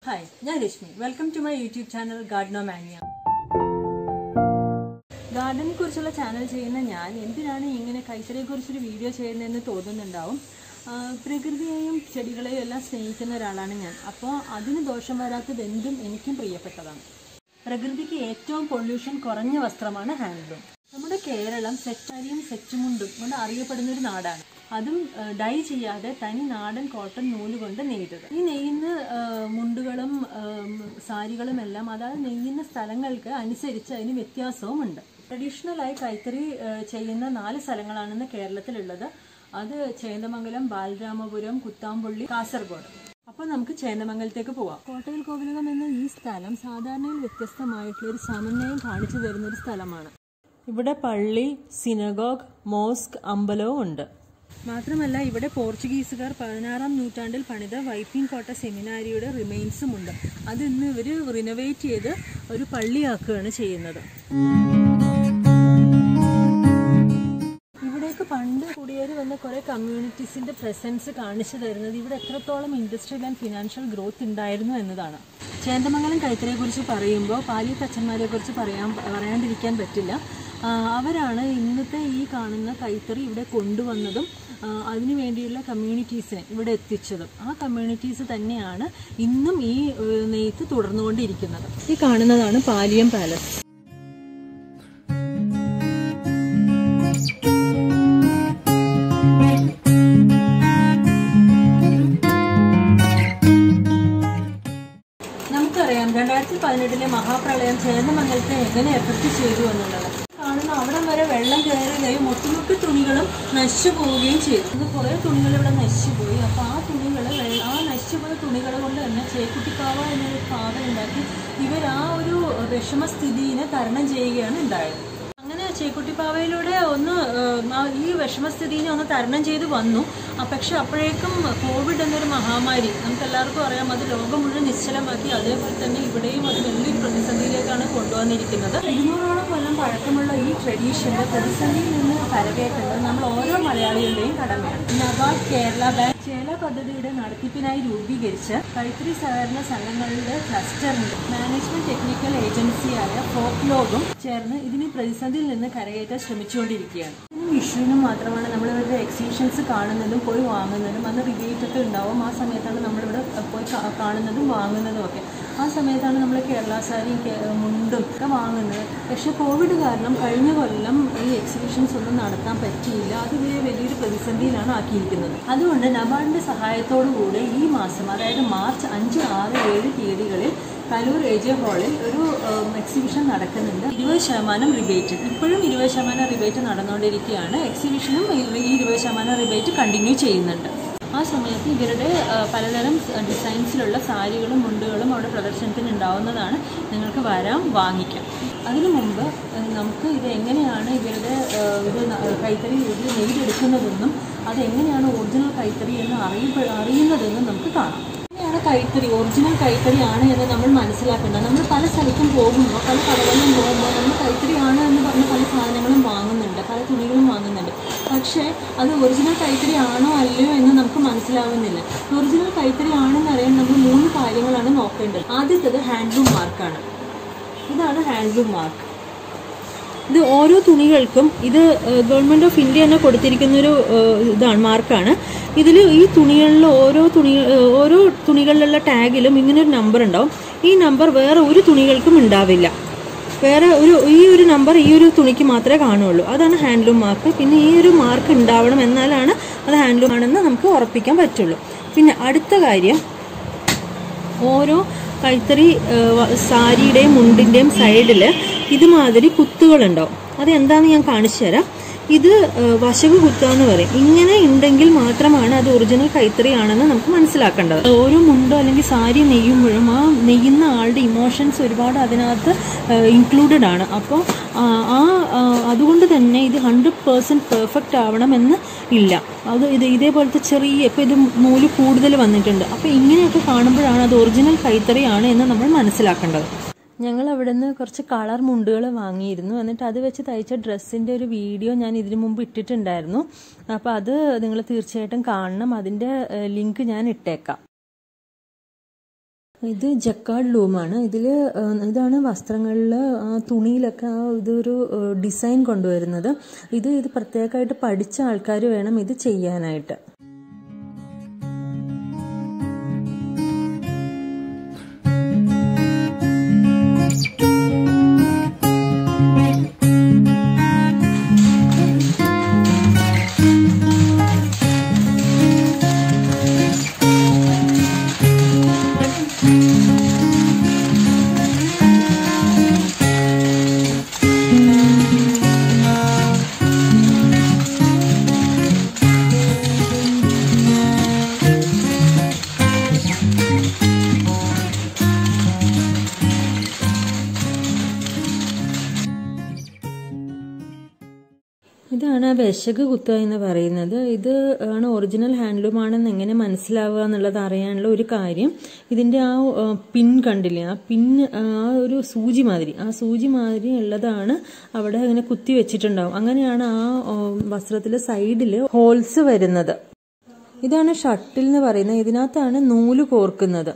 Hi, ഞാൻ Rashmi. Welcome to my YouTube channel Gardenomania. ഗാർഡനെ കുറിച്ചുള്ള ചാനൽ ചെയ്യുന്ന ഞാൻ എന്തിനാണ് ഇങ്ങനെ കൈത്തറിയെ കുറിച്ചൊരു വീഡിയോ ചെയ്യുന്നതെന്ന് തോന്നുന്നുണ്ടാവും. പ്രകൃതിയെയും ചെടികളെയും എല്ലാം സ്നേഹിക്കുന്ന ഒരാളാണ് ഞാൻ. അപ്പോൾ അതിന് ദോഷം വരാത്തത് എന്തും എനിക്കും പ്രിയപ്പെട്ടതാണ്. പ്രകൃതിക്ക് ഏറ്റവും പൊല്യൂഷൻ കുറഞ്ഞ വസ്ത്രമാണ് ഹാൻഡ്ലൂം. നമ്മുടെ കേരളം സെറ്റാരിയും സെറ്റുമുണ്ടും കൊണ്ട് അറിയപ്പെടുന്ന ഒരു നാടാണ്. അതും ഡൈ ചെയ്യാതെ തനി നാടൻ കോട്ടൺ നൂല് കൊണ്ട് നെയ്തത്. ഈ നെയ്യുന്ന മുണ്ടുകളും സാരികളും എല്ലാം അതായത് നെയ്യുന്ന സ്ഥലങ്ങൾക്ക് അനുസരിച്ച് അതിന് വ്യത്യാസവുമുണ്ട്. ട്രഡീഷണലായി കൈത്തറി ചെയ്യുന്ന 4 സ്ഥലങ്ങളാണ് കേരളത്തിലുള്ളത്. അത് ചേന്ദമംഗലം, ബാലരാമപുരം, കുത്താമ്പുള്ളി, കാസർഗോഡ്. അപ്പോൾ നമുക്ക് ചേന്ദമംഗലത്തേക്ക് പോവാം. കോട്ടയിൽ കോവിലകം എന്ന ഈ സ്ഥലം സാധാരണയിൽ വ്യത്യസ്തമായിട്ടുള്ള ഒരു സമന്വയം കാണിച്ചു തരുന്ന ഒരു സ്ഥലമാണ്. ഇവിടെ പള്ളി, സിനഗോഗ്, മോസ്ക്, അമ്പലവും ഉണ്ട്. മാത്രമല്ല ഇവിടെ പോർച്ചുഗീസുകാർ 16-ാം നൂറ്റാണ്ടിൽ പണിത വൈപ്പിൻ കോട്ട സെമിനാരിയുടെ റിമെയിൻസും ഉണ്ട്. അത് ഇന്ന് ഇവർ റിനോവേറ്റ് ചെയ്ത് ഒരു പള്ളിയാക്കുകയാണ് ചെയ്യുന്നത്. ഇവിടേക്ക് പണ്ട് കുടിയേറി വന്ന കുറേ കമ്മ്യൂണിറ്റീസിന്റെ പ്രസൻസ് കാണിച്ചു തരുന്നത് ഇവിടെ എത്രത്തോളം ഇൻഡസ്ട്രിയൽ ആൻഡ് ഫിനാൻഷ്യൽ ഗ്രോത്ത് ഉണ്ടായിരുന്നു എന്നതാണ്. ചേന്ദമംഗലം കൈത്തറിയെ കുറിച്ച് പറയുമ്പോൾ പാലിയത്തച്ഛന്മാരെ കുറിച്ച് പറയാണ്ടിരിക്കാൻ പറ്റില്ല. അവരാണ് ഇന്നത്തെ ഈ കാണുന്ന കൈത്തറി ഇവിടെ കൊണ്ടുവന്നതും അതിനു വേണ്ടിയുള്ള കമ്മ്യൂണിറ്റീസിനെ ഇവിടെ എത്തിച്ചതും. ആ കമ്മ്യൂണിറ്റീസ് തന്നെയാണ് ഇന്നും ഈ നെയ്ത്ത് തുടർന്നുകൊണ്ടിരിക്കുന്നത്. ഈ കാണുന്നതാണ് പാലിയം പാലസ്. നമുക്കറിയാം 2018 മഹാപ്രളയം ചേന്ദമംഗലത്തെ എങ്ങനെ എഫക്ട് ചെയ്തു എന്നുള്ളത്. കാണുന്ന അവിടം വരെ വെള്ളം കയറുകയും ഒട്ടുമിക്ക തുണികളും നശിച്ചു പോവുകയും ചെയ്തു. ഇത് കുറേ തുണികൾ ഇവിടെ നശിച്ചു പോയി. അപ്പോൾ ആ നശിച്ചുപോയ തുണികൾ കൊണ്ട് തന്നെ ചേക്കുട്ടിപ്പാവ എന്നൊരു പാവ ഉണ്ടാക്കി ഇവർ ആ ഒരു വിഷമസ്ഥിതിനെ തരണം ചെയ്യുകയാണ് ഉണ്ടായത്. അങ്ങനെ ചേക്കുട്ടിപ്പാവയിലൂടെ ഈ വിഷമസ്ഥിതിനെ ഒന്ന് തരണം ചെയ്ത് വന്നു. പക്ഷെ അപ്പോഴേക്കും കോവിഡ് എന്നൊരു മഹാമാരി നമുക്കെല്ലാവർക്കും അറിയാം. അത് ലോകം മുഴുവൻ നിശ്ചലമാക്കി. അതേപോലെ തന്നെ ഇവിടെയും അത് വലിയൊരു പ്രതിസന്ധിയിലേക്കാണ് കൊണ്ടുവന്നിരിക്കുന്നത്. 200ഓളം കൊല്ലം പഴക്കമുള്ള ഈ ട്രഡീഷന്റെ പ്രതിസന്ധിയിൽ നിന്ന് കരകയറ്റുന്നത് നമ്മൾ ഓരോ മലയാളികളുടെയും കടമയാണ്. നബാർഡ് കേരള ബാങ്ക് ചേല പദ്ധതിയുടെ നടത്തിപ്പിനായി രൂപീകരിച്ച് കൈത്തറി സഹകരണ സംഘങ്ങളുടെ ക്ലസ്റ്ററിന്റെ മാനേജ്മെന്റ് ടെക്നിക്കൽ ഏജൻസിയായ ഫോക്ലോഗും ചേർന്ന് ഇതിന് പ്രതിസന്ധിയിൽ നിന്ന് കരകയറ്റാൻ ശ്രമിച്ചുകൊണ്ടിരിക്കുകയാണ്. വിഷുവിനും മാത്രമാണ് നമ്മളിവരുടെ എക്സിബിഷൻസ് കാണുന്നതും പോയി വാങ്ങുന്നതും. അന്ന് റിബേറ്റ് ഒക്കെ ഉണ്ടാവും. ആ സമയത്താണ് നമ്മളിവിടെ പോയി കാണുന്നതും വാങ്ങുന്നതും ഒക്കെ. ആ സമയത്താണ് നമ്മൾ കേരള സാരി മുണ്ടും ഒക്കെ വാങ്ങുന്നത്. പക്ഷെ കോവിഡ് കാരണം കഴിഞ്ഞ കൊല്ലം ഈ എക്സിബിഷൻസ് ഒന്നും നടത്താൻ പറ്റിയില്ല. അത് വലിയൊരു പ്രതിസന്ധിയിലാണ് ആക്കിയിരിക്കുന്നത്. അതുകൊണ്ട് നബാർഡിന്റെ സഹായത്തോടുകൂടി ഈ മാസം അതായത് മാർച്ച് 5, 6, 7 തീയതികളിൽ കലൂർ AJ ഹാളിൽ ഒരു എക്സിബിഷൻ നടക്കുന്നുണ്ട്. 20% റിബേറ്റ്. ഇപ്പോഴും 20% റിബേറ്റ് നടന്നുകൊണ്ടിരിക്കുകയാണ്. എക്സിബിഷനും ഈ 20% റിബേറ്റ് കണ്ടിന്യൂ ചെയ്യുന്നുണ്ട്. ആ സമയത്ത് ഇവരുടെ പലതരം ഡിസൈൻസിലുള്ള സാരികളും മുണ്ടുകളും അവിടെ പ്രദർശനത്തിന് ഉണ്ടാവുന്നതാണ്. നിങ്ങൾക്ക് വരാം, വാങ്ങിക്കാം. അതിനു മുമ്പ് നമുക്ക് ഇത് എങ്ങനെയാണ് ഇവരുടെ കൈത്തറി നെയ്തെടുക്കുന്നതെന്നും അതെങ്ങനെയാണ് ഒറിജിനൽ കൈത്തറി എന്ന് അറിയുന്നതെന്നും നമുക്ക് കാണാം. കൈത്തറി ഒറിജിനൽ കൈത്തറിയാണ് എന്ന് നമ്മൾ മനസ്സിലാക്കേണ്ടത്. നമ്മൾ പല സ്ഥലത്തും പോകുമ്പോൾ പല കടകളിലും പോകുമ്പോൾ നമ്മൾ കൈത്തറിയാണ് എന്ന് പറഞ്ഞ് പല സാധനങ്ങളും വാങ്ങുന്നുണ്ട്, പല തുണികളും വാങ്ങുന്നുണ്ട്. പക്ഷേ അത് ഒറിജിനൽ കൈത്തറി ആണോ അല്ലയോ എന്ന് നമുക്ക് മനസ്സിലാവുന്നില്ല. ഒറിജിനൽ കൈത്തറി ആണെന്ന് അറിയാൻ നമ്മൾ 3 കാര്യങ്ങളാണ് നോക്കേണ്ടത്. ആദ്യത്തേത് ഹാൻഡ്ലൂം മാർക്കാണ്. ഇതാണ് ഹാൻഡ്ലൂം മാർക്ക്. ഇത് ഓരോ തുണികൾക്കും ഇത് ഗവൺമെന്റ് ഓഫ് ഇന്ത്യ തന്നെ കൊടുത്തിരിക്കുന്നൊരു ഇതാണ്, മാർക്കാണ്. ഇതിൽ ഈ തുണികളിൽ ഓരോ തുണികളിലുള്ള ടാഗിലും ഇങ്ങനൊരു നമ്പർ ഉണ്ടാവും. ഈ നമ്പർ വേറെ ഒരു തുണികൾക്കും ഉണ്ടാവില്ല. ഈ ഒരു നമ്പർ ഈ ഒരു തുണിക്ക് മാത്രമേ കാണുള്ളൂ. അതാണ് ഹാൻഡ്ലൂം മാർക്ക്. പിന്നെ ഈ ഒരു മാർക്ക് ഉണ്ടാവണം, എന്നാലാണ് അത് ഹാൻഡ്ലൂം ആണെന്ന് നമുക്ക് ഉറപ്പിക്കാൻ പറ്റുള്ളൂ. പിന്നെ അടുത്ത കാര്യം, ഓരോ കൈത്തറി സാരിയുടെയും മുണ്ടിന്റെയും സൈഡിൽ ഇതുമാതിരി കുത്തുകളുണ്ടാവും. അതെന്താണെന്ന് ഞാൻ കാണിച്ചു തരാം. ഇത് വശവ് കുത്താന്ന് പറയും. ഇങ്ങനെ ഉണ്ടെങ്കിൽ മാത്രമാണ് അത് ഒറിജിനൽ കൈത്തറി ആണെന്ന് നമുക്ക് മനസ്സിലാക്കേണ്ടത്. ഓരോ മുണ്ടോ അല്ലെങ്കിൽ സാരി നെയ്യുമ്പോഴും ആ നെയ്യുന്ന ആളുടെ ഇമോഷൻസ് ഒരുപാട് അതിനകത്ത് ഇൻക്ലൂഡഡ് ആണ്. അപ്പോൾ അതുകൊണ്ട് തന്നെ ഇത് 100% പെർഫെക്റ്റ് ആവണമെന്ന് ഇല്ല. ഇതേപോലത്തെ ചെറിയ ഇപ്പം ഇത് നൂല് കൂടുതൽ വന്നിട്ടുണ്ട്. അപ്പോൾ ഇങ്ങനെയൊക്കെ കാണുമ്പോഴാണ് അത് ഒറിജിനൽ കൈത്തറി ആണ് എന്ന് നമ്മൾ മനസ്സിലാക്കേണ്ടത്. ഞങ്ങൾ അവിടെ നിന്ന് കുറച്ച് കളർ മുണ്ടുകൾ വാങ്ങിയിരുന്നു. എന്നിട്ട് അത് വെച്ച് തയ്ച്ച ഡ്രസ്സിൻ്റെ ഒരു വീഡിയോ ഞാൻ ഇതിനു മുമ്പ് ഇട്ടിട്ടുണ്ടായിരുന്നു. അപ്പോൾ അത് നിങ്ങൾ തീർച്ചയായിട്ടും കാണണം. അതിൻ്റെ ലിങ്ക് ഞാൻ ഇട്ടേക്കാം. ഇത് ജക്കാർഡ് ലൂമാണ്. ഇതാണ് വസ്ത്രങ്ങളിൽ തുണിയിലൊക്കെ ഇതൊരു ഡിസൈൻ കൊണ്ടുവരുന്നത്. ഇത് പ്രത്യേകമായിട്ട് പഠിച്ച ആൾക്കാർ വേണം ഇത് ചെയ്യാനായിട്ട്. ഇതാണ് വിശക് കുത്തുക എന്ന് പറയുന്നത്. ഇത് ആണ് ഒറിജിനൽ ഹാൻഡ്ലൂം ആണെന്ന് എങ്ങനെ മനസ്സിലാവുക എന്നുള്ളത് അറിയാനുള്ള ഒരു കാര്യം. ഇതിന്റെ ആ പിൻ കണ്ടില്ലേ, ആ പിൻ ആ ഒരു സൂചി മാതിരി ഉള്ളതാണ് അവിടെ ഇങ്ങനെ കുത്തി വെച്ചിട്ടുണ്ടാവും. അങ്ങനെയാണ് ആ വസ്ത്രത്തിലെ സൈഡിൽ ഹോൾസ് വരുന്നത്. ഇതാണ് ഷട്ടിൽ എന്ന് പറയുന്നത്. ഇതിനകത്താണ് നൂല് കോർക്കുന്നത്.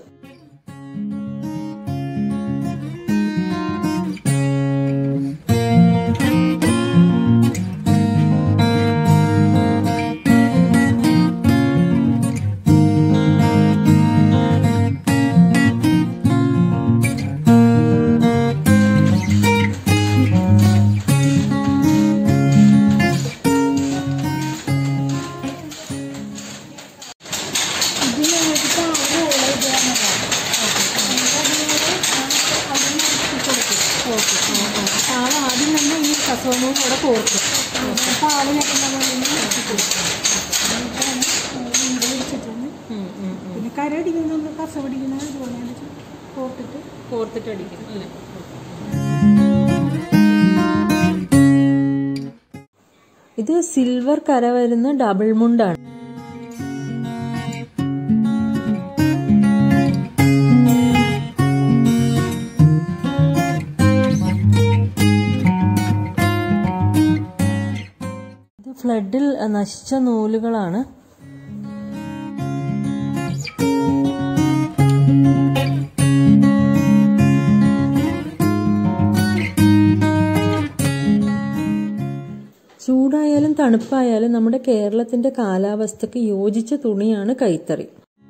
ആദ്യം തന്നെ ഈ കസവനവും കൂടെ കോർക്കും. അപ്പോൾ പിന്നെ കരടിക്കുന്ന കസവടിക്കുന്ന ഇതുപോലെ കോർത്തിട്ട് അടിക്കും അല്ലേ. ഇത് സിൽവർ കര വരുന്ന ഡബിൾ മുണ്ടാണ്. ഫ്ലഡിൽ നശിച്ച നൂലുകളാണ്. ചൂടായാലും തണുപ്പായാലും നമ്മുടെ കേരളത്തിന്റെ കാലാവസ്ഥക്ക് യോജിച്ച തുണിയാണ് കൈത്തറി.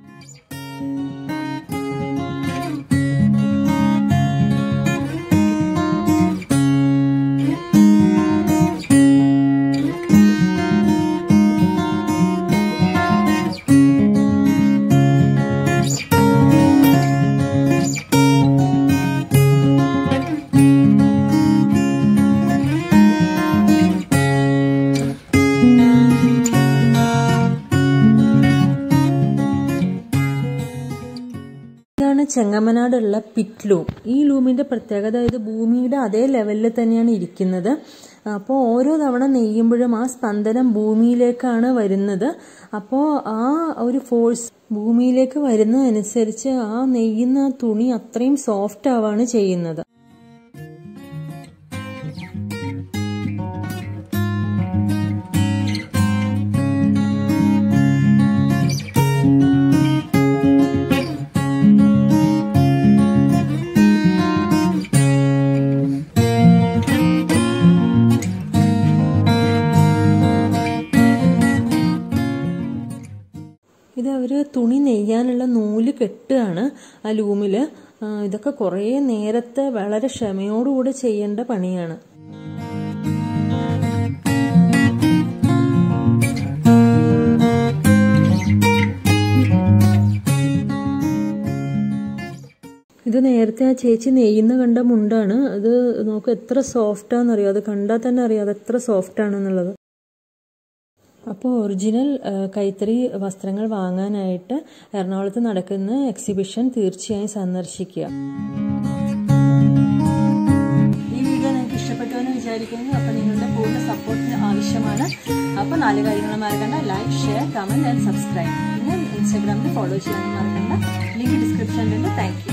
ചെങ്ങമനാടുള്ള പിറ്റ് ലൂം. ഈ ലൂമിന്റെ പ്രത്യേകത ഇത് ഭൂമിയുടെ അതേ ലെവലിൽ തന്നെയാണ് ഇരിക്കുന്നത്. അപ്പോൾ ഓരോ തവണ നെയ്യുമ്പോഴും ആ സ്പന്ദനം ഭൂമിയിലേക്കാണ് വരുന്നത്. അപ്പോൾ ആ ഒരു ഫോഴ്സ് ഭൂമിയിലേക്ക് വരുന്നതനുസരിച്ച് ആ നെയ്യുന്ന തുണി അത്രയും സോഫ്റ്റ് ആവാണ് ചെയ്യുന്നത്. ഇത് അവർ തുണി നെയ്യാനുള്ള നൂല് കെട്ടുകയാണ് ആ ലൂമിൽ. ഇതൊക്കെ കുറേ നേരത്തെ വളരെ ക്ഷമയോടുകൂടി ചെയ്യേണ്ട പണിയാണ്. ഇത് നേരത്തെ ആ ചേച്ചി നെയ്യുന്ന കണ്ട മുണ്ടാണ്. അത് നോക്ക് എത്ര സോഫ്റ്റാന്നറിയോ. അത് കണ്ടാൽ തന്നെ അറിയാം അത് എത്ര സോഫ്റ്റാണെന്നുള്ളത്. അപ്പോൾ ഒറിജിനൽ കൈത്തറി വസ്ത്രങ്ങൾ വാങ്ങാനായിട്ട് എറണാകുളത്ത് നടക്കുന്ന എക്സിബിഷൻ തീർച്ചയായും സന്ദർശിക്കുക. ഈ വീഡിയോ നിങ്ങൾക്ക് ഇഷ്ടപ്പെട്ടു എന്ന് വിചാരിക്കുന്നു. അപ്പോൾ നിങ്ങളുടെ പൂർണ്ണ സപ്പോർട്ടിന് ആവശ്യമാണ്. അപ്പോൾ 4 കാര്യങ്ങൾ മറക്കണ്ട: like, share, comment and subscribe. പിന്നെ ഇൻസ്റ്റാഗ്രാമിൽ ഫോളോ ചെയ്യാനും മറക്കണ്ട. ലിങ്ക് ഡിസ്ക്രിപ്ഷനിലുണ്ട്. Thank U.